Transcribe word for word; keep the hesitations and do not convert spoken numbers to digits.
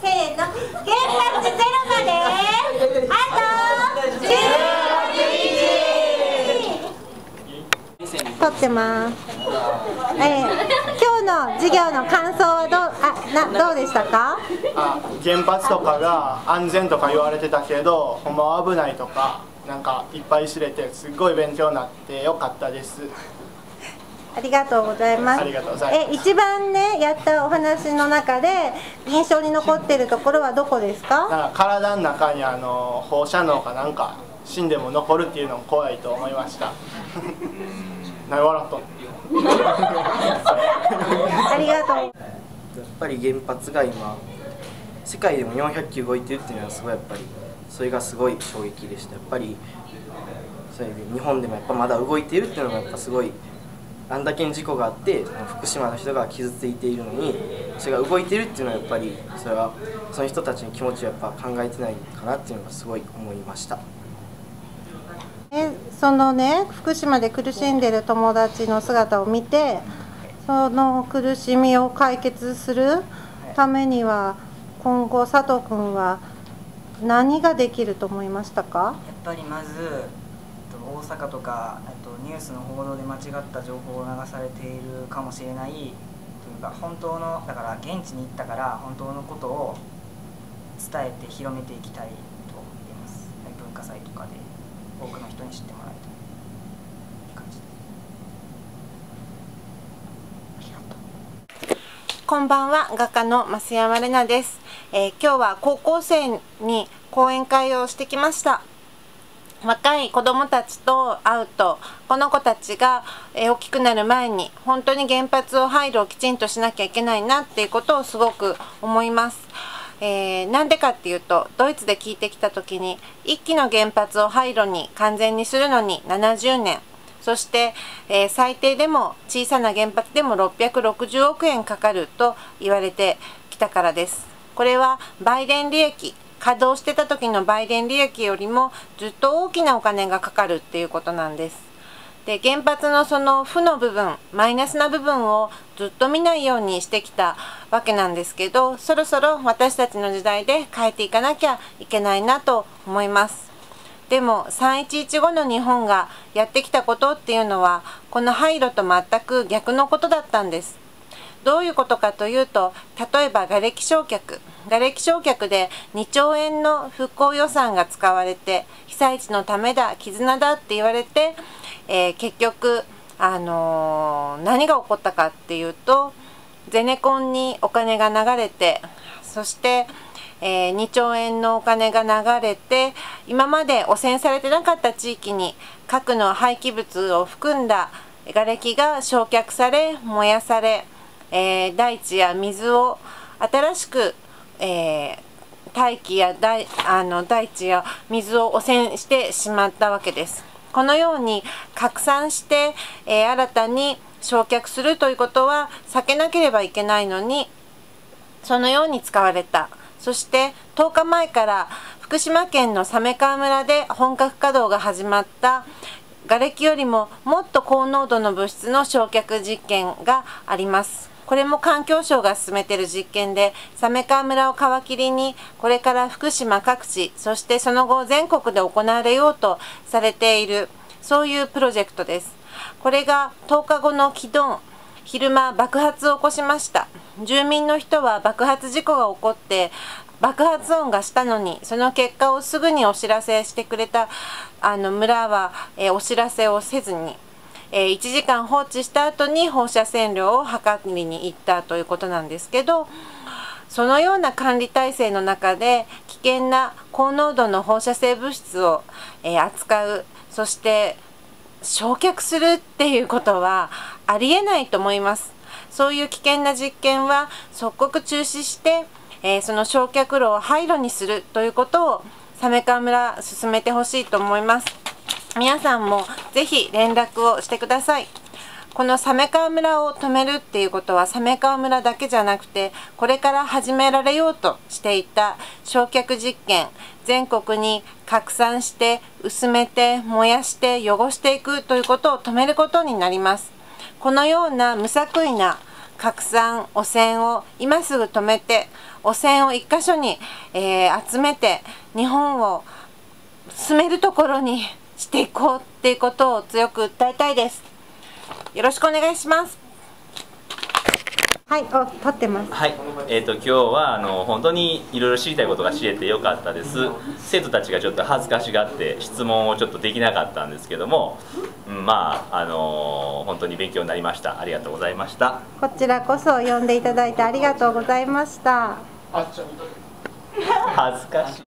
せーの、原発ゼロまであとじゅうにち。撮ってます。えー、今日の授業の感想はどう、あ、な、どうでしたか？ あ、原発とかが安全とか言われてたけど、ほんまは危ないとか、なんかいっぱい知れて、すごい勉強になってよかったです。 ありがとうございます。 ありがとうございます。 え、一番ね、やったお話の中で印象に残っているところはどこですか？ なんか体の中にあの放射能かなんか死んでも残るっていうのも怖いと思いました。何笑っとん？ ありがとう。 やっぱり原発が今世界でもよんひゃっきゅう動いてるっていうのはすごい、やっぱりそれがすごい衝撃でした。やっぱりそれで日本でもやっぱまだ動いているっていうのがやっぱすごい、あんだけの事故があって福島の人が傷ついているのにそれが動いてるっていうのはやっぱりそれはその人たちの気持ちをやっぱ考えてないかなっていうのがすごい思いました。 え、そのね、福島で苦しんでる友達の姿を見て、その苦しみを解決するためには今後佐藤君は何ができると思いましたか？ やっぱりまず大阪とかとニュースの報道で間違った情報を流されているかもしれないというか、本当のだから現地に行ったから本当のことを伝えて広めていきたいと思います。文化祭とかで多くの人に知ってもらいたい感じです。 こんばんは、画家の増山玲奈です。えー、今日は高校生に講演会をしてきました。若い子どもたちと会うと、この子たちが大きくなる前に本当に原発を廃炉をきちんとしなきゃいけないなっていうことをすごく思います。えー、なんでかっていうと、ドイツで聞いてきた時にいっきの原発を廃炉に完全にするのにななじゅうねん、そして、えー、最低でも小さな原発でもろっぴゃくろくじゅうおくえんかかると言われてきたからです。これは売電利益、稼働してた時の売電利益よりもずっと大きなお金がかかるっていうことなんです。で、原発のその負の部分、マイナスな部分をずっと見ないようにしてきたわけなんですけど、そろそろ私たちの時代で変えていかなきゃいけないなと思います。でもさんいちいちごの日本がやってきたことっていうのは、この廃炉と全く逆のことだったんです。どういうことかというと、例えば瓦礫焼却。瓦礫焼却でにちょうえんの復興予算が使われて、被災地のためだ、絆だって言われて、えー、結局、あのー、何が起こったかっていうと、ゼネコンにお金が流れて、そして、えー、にちょうえんのお金が流れて、今まで汚染されてなかった地域に核の廃棄物を含んだ瓦礫が焼却され、燃やされ、えー、大地や水を新しく、えー、大気や大あの大地や水を汚染してしまったわけです。このように拡散して、えー、新たに焼却するということは避けなければいけないのに、そのように使われた。そしてとおかまえから福島県の鮫川村で本格稼働が始まった瓦礫よりももっと高濃度の物質の焼却実験があります。これも環境省が進めている実験で、鮫川村を皮切りにこれから福島各地、そしてその後全国で行われようとされている、そういうプロジェクトです。これがとおかごの起動、昼間爆発を起こしました。住民の人は爆発事故が起こって爆発音がしたのに、その結果をすぐにお知らせしてくれたあの村は、えー、お知らせをせずに、えー、いちじかん放置した後に放射線量を測りに行ったということなんですけど、そのような管理体制の中で危険な高濃度の放射性物質を、えー、扱う、そして焼却するっていうことはありえないと思います。そういう危険な実験は即刻中止して、えー、その焼却炉を廃炉にするということを鮫川村進めてほしいと思います。皆さんもぜひ連絡をしてください。この鮫川村を止めるっていうことは鮫川村だけじゃなくて、これから始められようとしていた焼却実験、全国に拡散して薄めて燃やして汚していくということを止めることになります。このような無作為な拡散汚染を今すぐ止めて、 汚染を一箇所に、えー、集めて日本を住めるところにしていこうっていうことを強く訴えたいです。よろしくお願いします。はい、お、撮ってます。 はい、えっと今日はあの本当にいろいろ知りたいことが知れてよかったです。生徒たちがちょっと恥ずかしがって質問をちょっとできなかったんですけども、うん、まああの本当に勉強になりました。ありがとうございました。 こちらこそ呼んでいただいてありがとうございました。 恥ずかしい。